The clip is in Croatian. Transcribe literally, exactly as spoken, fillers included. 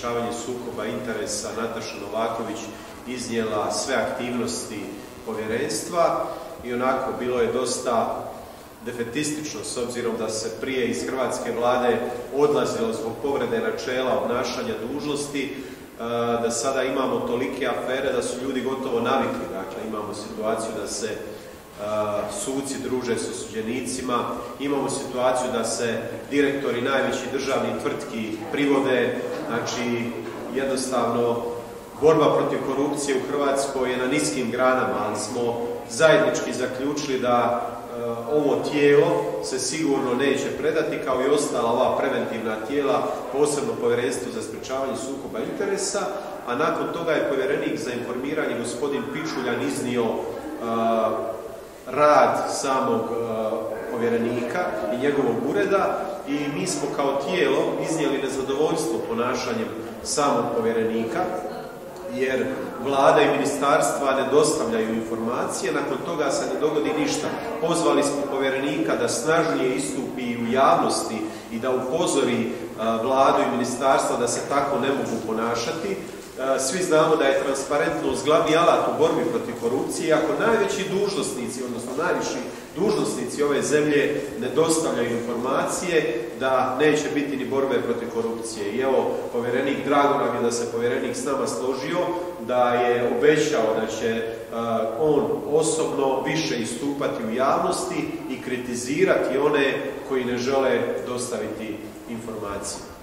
sprečavanje sukoba interesa Nataša Novaković iznijela sve aktivnosti povjerenstva i onako bilo je dosta defetistično s obzirom da se prije iz hrvatske vlade odlazilo zbog povrede načela obnašanja dužnosti, da sada imamo tolike afere da su ljudi gotovo navikli. Dakle, imamo situaciju da se suci druže s osuđenicima, imamo situaciju da se direktori najvećih državnih tvrtki privode, znači jednostavno borba protiv korupcije u Hrvatskoj je na niskim granama, ali smo zajednički zaključili da ovo tijelo se sigurno neće predati, kao i ostala ova preventivna tijela, posebno povjerenstvo za sprečavanje sukoba interesa, a nakon toga je povjerenik za informiranje gospodin Pičuljan iznio uh, rad samog uh, povjerenika i njegovog ureda i mi smo kao tijelo iznijeli nezadovoljstvo ponašanjem samog povjerenika, jer vlada i ministarstva ne dostavljaju informacije, nakon toga se ne dogodi ništa. Pozvali smo povjerenika da snažnije istupi u javnosti i da upozori vladu i ministarstva da se tako ne mogu ponašati. Svi znamo da je transparentnost glavni alat u borbi protiv korupcije. Ako najveći dužnosnici, odnosno najviši dužnosnici ove zemlje ne dostavljaju informacije, da neće biti ni borbe protiv korupcije. I evo, povjerenik, drago nam je da se povjerenik s nama složio, da je obećao da će uh, on osobno više istupati u javnosti i kritizirati one koji ne žele dostaviti informacije.